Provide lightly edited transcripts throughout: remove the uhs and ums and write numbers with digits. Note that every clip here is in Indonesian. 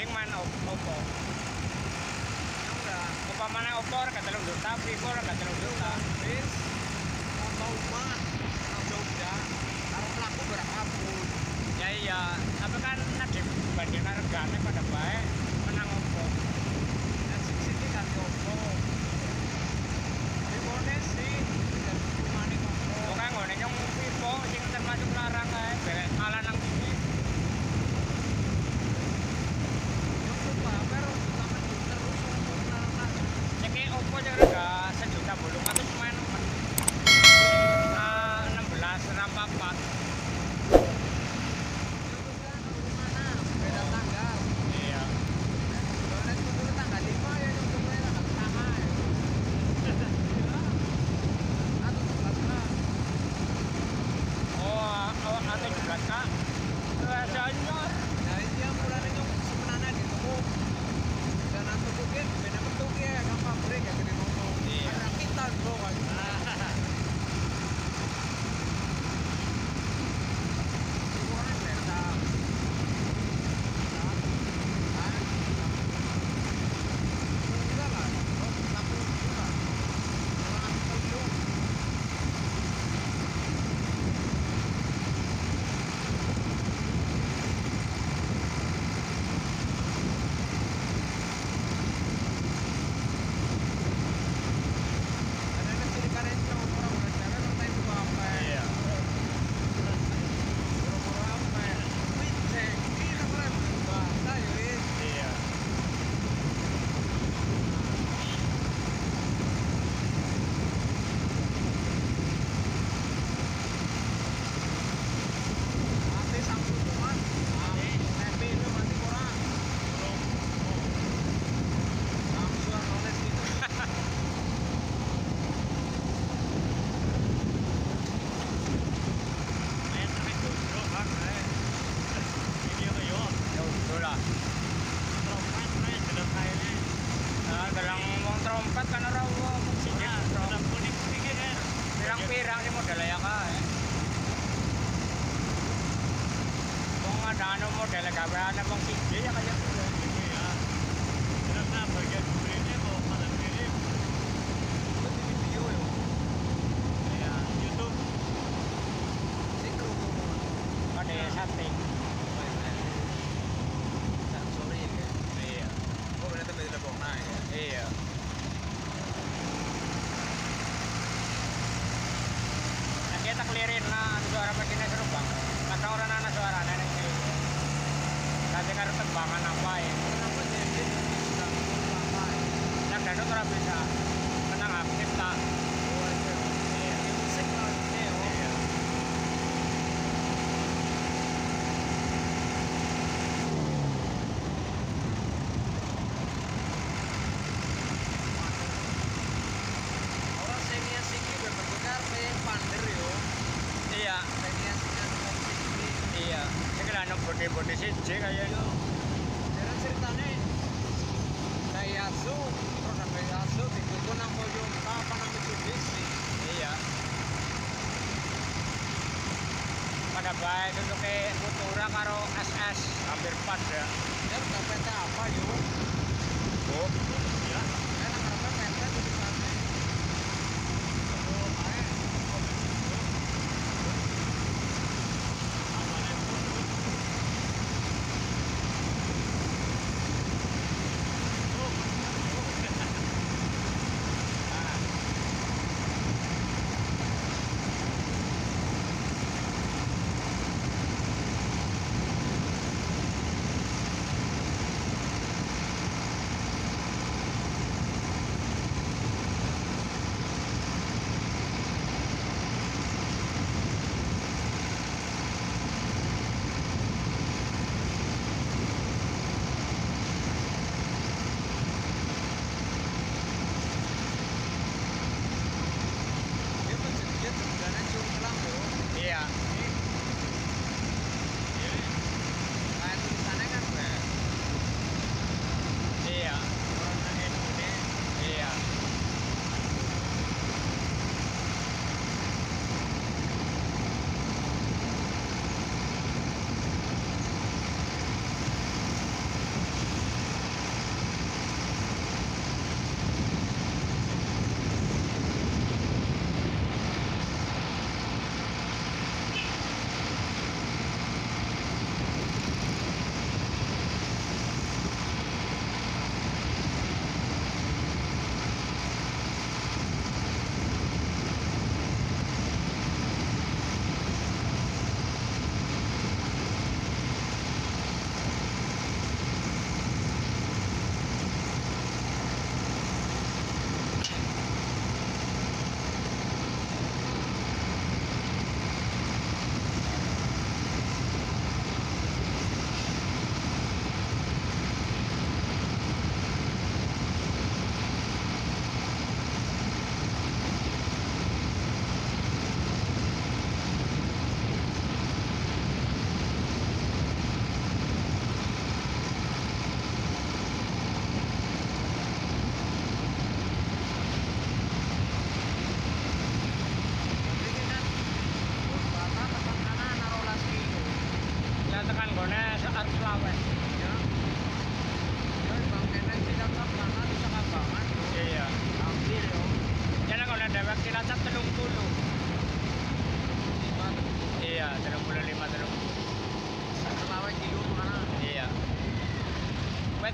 sing main opo. Ya udah. Upamane opo harga 3 juta, Vivo harga 3 juta. Wis mau mah nang Jogja karo mlaku berapapun. Ya iya, tapi kan nek dibanding hargane pada baik menang opo. Dan sini kan opo. Vivone sih dan cumane opo. Ora ngene nyong Vivo sing termasuk larang kae, berek kalah nang sini. Yo pamer utama terus larang. Cek opo cek harga 1.800.000 main 16 rampa 4. Beda tanggal. Iya. Soalnya itu tanggal 5 ya yang mulai tanggal pertama ya. Atau 11. Oh, ate 17 Kak. Rasanya Nah ini yang mulai itu sebenarnya di tuku. Dan aku mungkin beda bentuk ya, gampang break ya gede ngomong. Iya. Karena kita bro kan. Semuanya beda. Enggak lah, 60 juta. Kalau aku tahu ada ciri karetnya orang udah jalan orang itu apa? iya. Boro-boro apa? Wicek, ini orang bahasa ya wis. Iya. Mati sanggup tuan. Tapi itu mati orang. Langsung oleh situ. Ya udah lah. Nah, dalang ngomong trompet kan ora wong siji trompet. Pirang-pirang sih model ya kae. Wong ada anu model gaweane wong siji ya kaya kuwi. Video yo. Sing kerungu. Kode setting. Sorry ya. Iya. Oh, berarti beda lebok naik ya. Iya. Nah, kita kelirin lah suara begini seru banget. Kadang orang anak suara nenek sih. Kasih karo tembangan apa ya? Kenapa jadi sudah lama ya? Yang dadut ora bisa. Menang aktif tak. Oh, itu. Iya. Musik lah. Iya. Orang senior sini berbentukar kayak pander yo. Iya. Senior sini. Iya. Iki lah nang bode-bode siji kaya Yo. Jadi ceritanya Daihatsu, produk Daihatsu dituku nang Toyota apa nang Mitsubishi. Iya. Pada baik itu ke Futura karo SS hampir pas ya. Ya udah PT apa yo? Oh. Ya. Nang karena PT tulisannya. Oh, ae.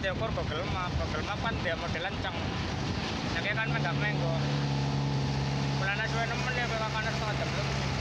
diukur Google Map kan dia model lancang. Nah, kan megang menggo. Mulane suwe nemen ya kakakane setengah jam lebih.